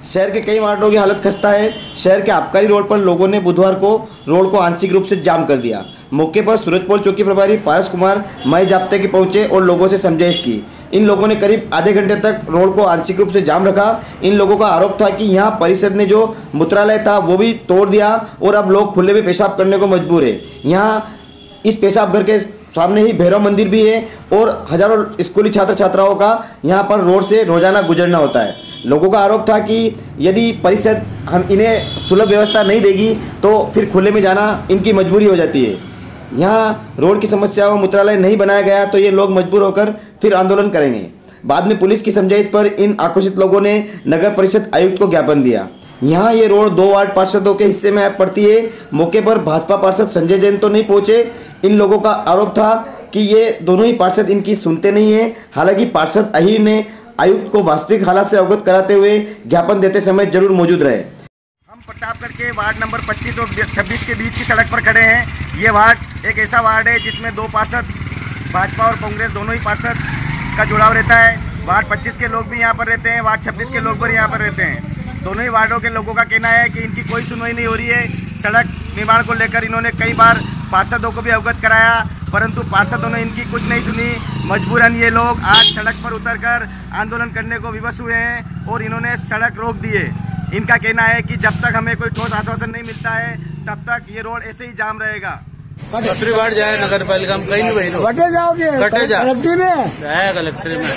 शहर के कई वार्डों की हालत खस्ता है। शहर के आबकारी रोड पर लोगों ने बुधवार को रोड को आंशिक रूप से जाम कर दिया। मौके पर सूरजपोल चौकी प्रभारी पारस कुमार मई जाप्ते के पहुंचे और लोगों से समझाइश की। इन लोगों ने करीब आधे घंटे तक रोड को आंशिक रूप से जाम रखा। इन लोगों का आरोप था कि यहाँ परिषद ने जो मूत्रालय था वो भी तोड़ दिया और अब लोग खुले में पेशाब करने को मजबूर है। यहाँ इस पेशाब घर के सामने ही भैरव मंदिर भी है और हजारों स्कूली छात्र छात्राओं का यहाँ पर रोड से रोजाना गुजरना होता है। लोगों का आरोप था कि यदि परिषद हम इन्हें सुलभ व्यवस्था नहीं देगी तो फिर खुले में जाना इनकी मजबूरी हो जाती है। यहाँ रोड की समस्या व मूत्रालय नहीं बनाया गया तो ये लोग मजबूर होकर फिर आंदोलन करेंगे। बाद में पुलिस की समझाइश पर इन आक्रोशित लोगों ने नगर परिषद आयुक्त को ज्ञापन दिया। यहाँ ये रोड 2 वार्ड पार्षदों के हिस्से में पड़ती है। मौके पर भाजपा पार्षद संजय जैन तो नहीं पहुंचे। इन लोगों का आरोप था कि ये दोनों ही पार्षद इनकी सुनते नहीं हैं। हालांकि पार्षद अहीर ने आयुक्त को वास्तविक हालात से अवगत कराते हुए ज्ञापन देते समय जरूर मौजूद रहे। हम प्रतापगढ़ के वार्ड नंबर 25 और 26 के बीच की सड़क पर खड़े हैं। ये वार्ड एक ऐसा वार्ड है जिसमें 2 पार्षद भाजपा और कांग्रेस दोनों ही पार्षद का जुड़ाव रहता है। वार्ड 25 के लोग भी यहाँ पर रहते हैं, वार्ड 26 के लोग भी यहाँ पर रहते हैं। दोनों ही वार्डों के लोगों का कहना है कि इनकी कोई सुनवाई नहीं हो रही है। सड़क निर्माण को लेकर इन्होंने कई बार पार्षदों को भी अवगत कराया, परंतु पार्षदों ने इनकी कुछ नहीं सुनी। मजबूरन ये लोग आज सड़क पर उतरकर आंदोलन करने को विवश हुए हैं और इन्होंने सड़क रोक दी है। इनका कहना है कि जब तक हमें कोई ठोस आश्वासन नहीं मिलता है तब तक ये रोड ऐसे ही जाम रहेगा। दूसरी बार जाए नगर पालिका में कहीं नहीं भाई कटे जाओगे कलेक्ट्री में जाए कलेक्ट्री में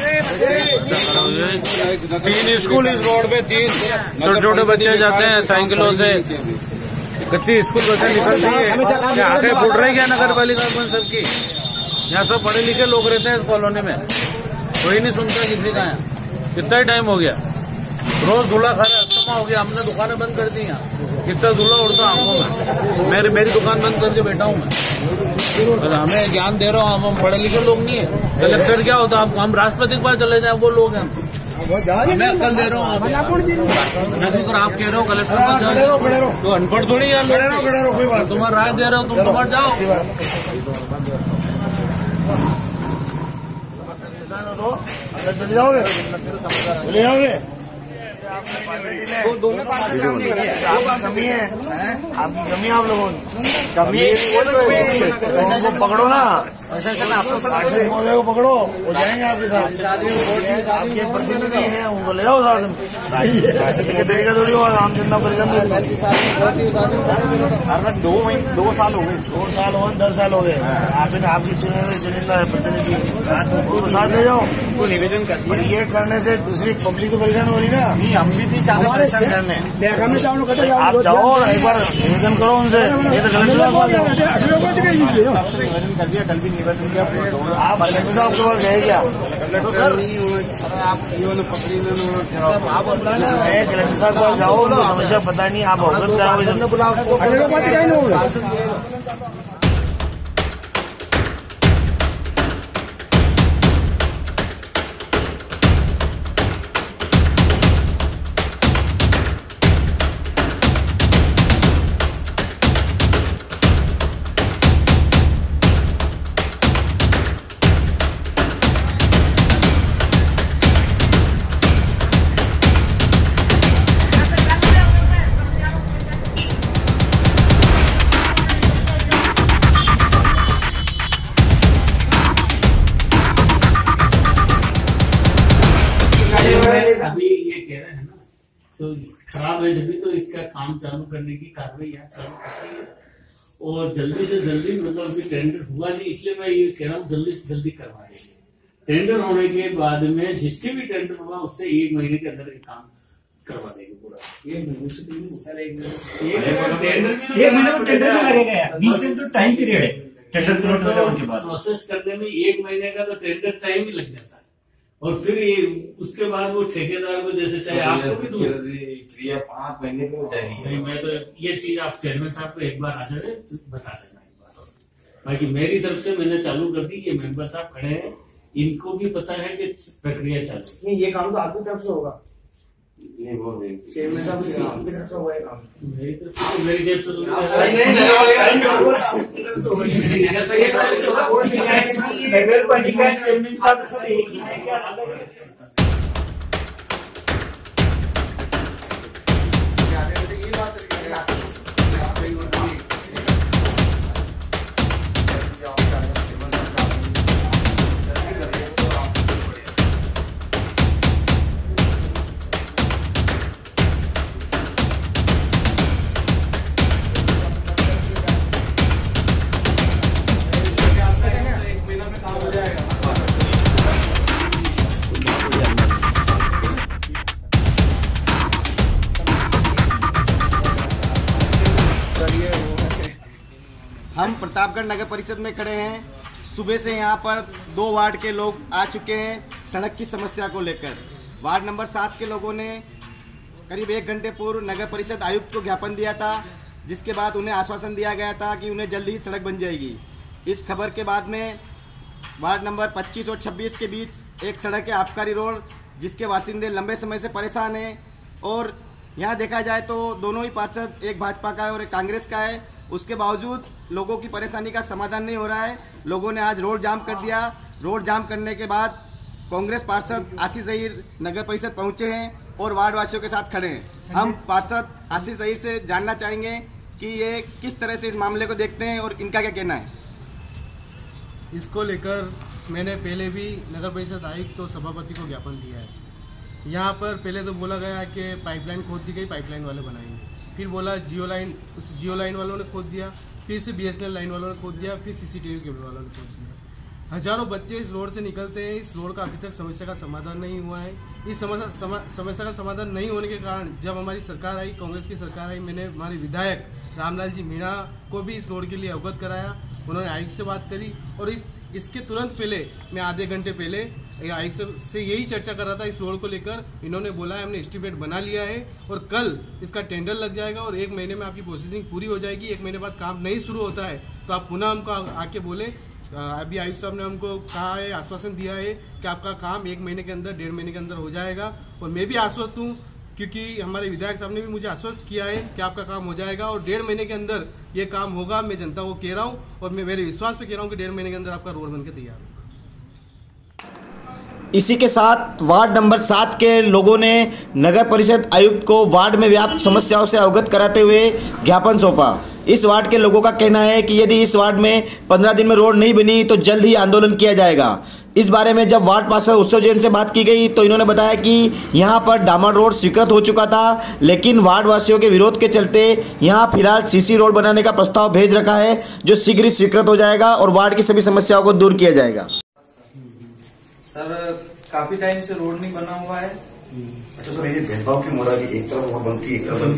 3 स्कूल इस रोड पे 3 छोटे छोटे बच्चे जाते हैं साइकिलों से। कितनी स्कूल बसें निकलती है, आगे फूट रही क्या नगर पालिका में सबकी। यहाँ सब पढ़े लिखे लोग रहते हैं इस कॉलोनी में, कोई नहीं सुनता किसी का। कितना ही टाइम हो गया, रोज धूला खा रहा अस्थमा हो गया। हमने दुकानें बंद कर दी यहाँ, कितना धूला उड़ता आंखों में। मेरी दुकान बंद करके बैठा हूँ मैं। हमें ज्ञान दे रहा हूँ, हम पढ़े लिखे लोग नहीं है। कलेक्टर क्या होता है, हम राष्ट्रपति के पास चले जाए वो लोग हैं। मैं अक्ल दे रहा हूँ, आप कह रहे हो कलेक्टर पास जाओ तो अनपढ़ थोड़ी यार। तुम्हारा राय दे रहे हो, तुम तुम्हारा जाओ। चले जाओगे दोनों कमी है आपकी, कमी आप लोगों कमी पकड़ो ना, महोदय को पकड़ो, हो जाएंगे आपके साथ। आपके प्रतिनिधि हैं उनको ले जाओ साथ में। तरीका थोड़ी होगा राम जनता परिषद में। 2 साल हो गए, 2 साल हो गए, 10 साल हो गए। आपकी चुनिंदा है प्रतिनिधि, उनको साथ ले जाओ, उनको निवेदन कर। ये करने से दूसरी पब्लिक को परेशान हो रही ना। हम भी नहीं चाहते परेशान करने। आप जाओ और एक बार निवेदन करो उनसे। ये तो निवेदन कर दिया, कल भी निवेदन किया। आप कलेक्टर साहब के पास गए क्या? कलेक्टर साहब के पास जाओ, उनको समस्या पता नहीं, आप अवगत कराओ। अभी ये कह रहे हैं ना, तो खराब है जब तो इसका काम चालू करने की कार्रवाई यहाँ चालू करती है और जल्दी से जल्दी, मतलब अभी टेंडर हुआ नहीं इसलिए मैं ये कह रहा हूँ जल्दी से जल्दी करवा देंगे। टेंडर होने के बाद में जिसके भी टेंडर हुआ उससे 1 महीने के अंदर काम करवा देंगे पूरा। 1 महीने से टेंडर लगेगा, 20 दिन तो टाइम पीरियड है टेंडर प्रोसेस करने में। 1 महीने का तो टेंडर टाइम ही लग जाता है और फिर ये उसके बाद वो ठेकेदार को जैसे चाहे आपको भी दूर 3 या 5 महीने में हो जाएगी। मैं तो ये चीज आप चेयरमैन साहब को एक बार आ जाए बता देना एक बार। बाकी मेरी तरफ से मैंने चालू कर दी। ये मेंबर साहब खड़े हैं, इनको भी पता है कि प्रक्रिया चालू नहीं। ये काम तो आपकी तरफ से होगा, ये वो चेयरमैन साहब की तरफ से हुआ है काम। मेरी तरफ से, मेरी जेब से नगर पालिका चेयरमैन साहब सब एक ही है क्या? अलग है। हम प्रतापगढ़ नगर परिषद में खड़े हैं। सुबह से यहाँ पर 2 वार्ड के लोग आ चुके हैं सड़क की समस्या को लेकर। वार्ड नंबर 7 के लोगों ने करीब 1 घंटे पूर्व नगर परिषद आयुक्त को ज्ञापन दिया था, जिसके बाद उन्हें आश्वासन दिया गया था कि उन्हें जल्दी ही सड़क बन जाएगी। इस खबर के बाद में वार्ड नंबर 25 और 26 के बीच एक सड़क है आबकारी रोड, जिसके वासिंदे लंबे समय से परेशान हैं। और यहाँ देखा जाए तो दोनों ही पार्षद, एक भाजपा का है और एक कांग्रेस का है, उसके बावजूद लोगों की परेशानी का समाधान नहीं हो रहा है। लोगों ने आज रोड जाम कर दिया। रोड जाम करने के बाद कांग्रेस पार्षद आशीष अहीर नगर परिषद पहुंचे हैं और वार्ड वासियों के साथ खड़े हैं। हम पार्षद आशीष अहीर से जानना चाहेंगे कि ये किस तरह से इस मामले को देखते हैं और इनका क्या कहना है। इसको लेकर मैंने पहले भी नगर परिषद आयुक्त और सभापति को ज्ञापन दिया है। यहाँ पर पहले तो बोला गया कि पाइपलाइन खोद दी गई, पाइपलाइन वाले बनाएंगे, फिर बोला जियो लाइन वालों ने खोद दिया, फिर से BSNL लाइन वालों ने खोद दिया, फिर CCTV केबल वालों ने खोद दिया। हजारों बच्चे इस रोड से निकलते हैं। इस रोड का अभी तक समस्या का समाधान नहीं हुआ है। इस समस्या का समाधान नहीं होने के कारण जब हमारी सरकार आई, कांग्रेस की सरकार आई, मैंने हमारे विधायक रामलाल जी मीणा को भी इस रोड के लिए अवगत कराया। उन्होंने आयुक्त से बात करी और इसके तुरंत पहले, मैं आधे घंटे पहले आयुक्त से यही चर्चा कर रहा था इस रोड को लेकर। इन्होंने बोला है हमने एस्टीमेट बना लिया है और कल इसका टेंडर लग जाएगा और 1 महीने में आपकी प्रोसेसिंग पूरी हो जाएगी। 1 महीने बाद काम नहीं शुरू होता है तो आप पुनः हमको आके बोले। अभी आयुक्त साहब ने हमको कहा है, आश्वासन दिया है कि आपका काम 1 महीने के अंदर, 1.5 महीने के अंदर हो जाएगा। और मैं भी आश्वस्त हूँ क्योंकि हमारे विधायक साहब ने भी मुझे आश्वस्त किया है कि आपका काम हो जाएगा और 1.5 महीने के अंदर ये काम होगा। मैं जनता को कह रहा हूँ और मैं मेरे विश्वास पे कह रहा हूँ कि 1.5 महीने के अंदर आपका रोड बनकर तैयार होगा। इसी के साथ वार्ड नंबर 7 के लोगों ने नगर परिषद आयुक्त को वार्ड में व्याप्त समस्याओं से अवगत कराते हुए ज्ञापन सौंपा। इस वार्ड के लोगों का कहना है कि यदि इस वार्ड में 15 दिन में रोड नहीं बनी तो जल्द ही आंदोलन किया जाएगा। इस बारे में जब वार्ड पार्षद उत्सव जैन से बात की गई तो इन्होंने बताया कि यहां पर डामर रोड स्वीकृत हो चुका था, लेकिन वार्ड वासियों के विरोध के चलते यहां फिलहाल CC रोड बनाने का प्रस्ताव भेज रखा है, जो शीघ्र ही स्वीकृत हो जाएगा और वार्ड की सभी समस्याओं को दूर किया जाएगा। सर काफी टाइम से रोड नहीं बना हुआ है। अच्छा सर, ये भेदभाव की मोड़ा की एक तरफ रोड बनती है, एक तरफ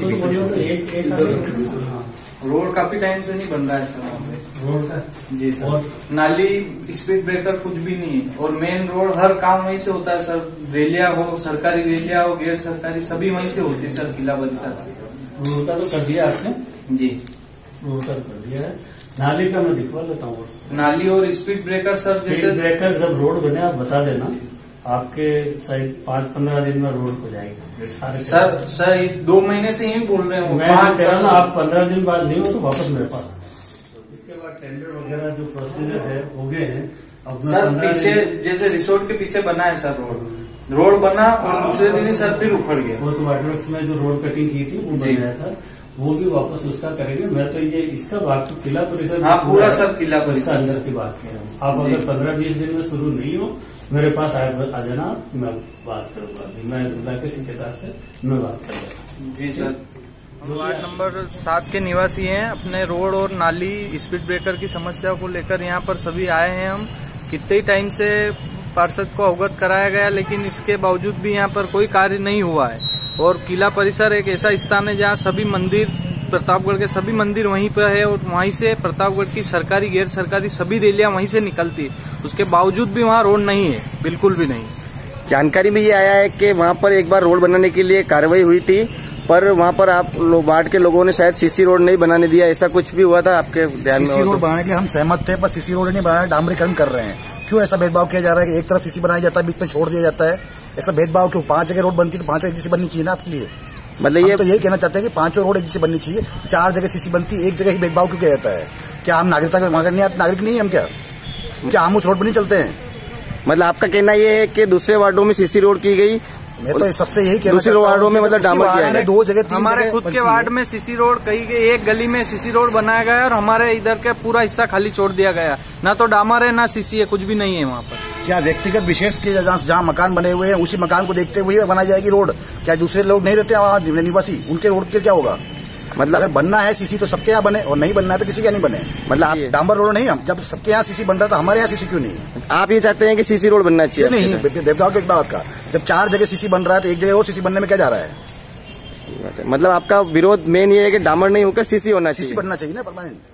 बनती है। रोड काफी टाइम से नहीं बन रहा है सर वहाँ पे रोड का। जी सर, नाली, स्पीड ब्रेकर कुछ भी नहीं है और मेन रोड हर काम वहीं से होता है सर। रेलिया हो, सरकारी रेलिया हो, गैर सरकारी, सभी वहीं से होती है सर। किला परिषद से रोड का तो कर दिया आपने? जी, रोड का कर दिया है। नाली का मैं दिखवा लेता हूँ। नाली और स्पीड ब्रेकर सर, जैसे ब्रेकर जब रोड बने आप बता देना, आपके शायद 5-15 दिन में रोड हो जाएगा सारे। सर 2 महीने से यही बोल रहे हो। मैं कह रहा हूँ आप 15 दिन बाद नहीं हो तो वापस मेरे पास। इसके बाद टेंडर वगैरह जो प्रोसीजर है हो गए हैं। अब सर पीछे जैसे रिसोर्ट के पीछे बना है सर रोड बना और दूसरे दिन ही सर फिर उखड़ गया। वो तो वाटरवर्क्स में जो रोड कटिंग की थी वो बन गया था, वो भी वापस उसका करेंगे। मैं तो ये इसका बात तो किला परिषद, हाँ पूरा सर किला परिषद अंदर की बात कर रहा हूँ। आप अगर 15-20 दिन में शुरू नहीं हो मेरे पास आ जाना, मैं बात करूंगा। मैं इलाके ठेकेदार से मैं बात करूंगा। जी सर। वार्ड नंबर 7 के निवासी हैं। अपने रोड और नाली, स्पीड ब्रेकर की समस्या को लेकर यहाँ पर सभी आए हैं। हम कितने टाइम से पार्षद को अवगत कराया गया, लेकिन इसके बावजूद भी यहाँ पर कोई कार्य नहीं हुआ है। और किला परिसर एक ऐसा स्थान है जहाँ सभी मंदिर, प्रतापगढ़ के सभी मंदिर वहीं पर है और वहीं से प्रतापगढ़ की सरकारी, गैर सरकारी सभी रैलियां वहीं से निकलती। उसके बावजूद भी वहाँ रोड नहीं है, बिल्कुल भी नहीं। जानकारी में ये आया है कि वहाँ पर एक बार रोड बनाने के लिए कार्रवाई हुई थी, पर वहाँ पर आप वार्ड के लोगों ने शायद CC रोड नहीं बनाने दिया, ऐसा कुछ भी हुआ था आपके ध्यान में? CC रोड बनाने के लिए हम सहमत थे, पर CC रोड नहीं बनाया, डामरीकरण कर रहे हैं। क्यों ऐसा भेदभाव किया जा रहा है कि एक तरफ CC बनाया जाता है, बीच में छोड़ दिया जाता है? ऐसा भेदभाव क्यों? 5 जगह रोड बनती है तो 5 एक जैसी बननी चाहिए ना आपके लिए। मतलब ये तो यही कहना चाहते हैं कि 5 रोड एक जैसी बननी चाहिए। 4 जगह CC बनती है, एक जगह ही भेदभाव क्यों किया जाता है? क्या हम नागरिकता के नागरिक नहीं हम? क्या हम उस रोड पर नहीं चलते हैं? मतलब आपका कहना ये है कि दूसरे वार्डों में CC रोड की गई, मैं तो सबसे यही कहना दूसरे वार्डों में मतलब डामर किया है। 2 जगह, 3 हमारे खुद के वार्ड में CC रोड कही गई, एक गली में CC रोड बनाया गया और हमारे इधर का पूरा हिस्सा खाली छोड़ दिया गया। ना तो डामर है ना CC है, कुछ भी नहीं है वहाँ पर। क्या व्यक्तिगत विशेष के जहाँ मकान बने हुए हैं उसी मकान को देखते हुए बनाई जाएगी रोड? क्या दूसरे लोग नहीं रहते वहाँ निवासी, उनके रोड के क्या होगा? मतलब अगर बनना है CC तो सबके यहाँ बने और नहीं बनना है तो किसी के नहीं बने। मतलब आप डामर रोड नहीं, हम जब सबके यहाँ CC बन रहा था हमारे यहाँ CC क्यों नहीं? आप ये चाहते हैं कि CC रोड बनना चाहिए? नहीं, भेदभाव की बात का। जब 4 जगह CC बन रहा है तो एक जगह और CC बनने में क्या जा रहा है? मतलब आपका विरोध मेन ये है कि डामर नहीं होकर CC होना चाहिए, CC बनना चाहिए ना परमानेंट।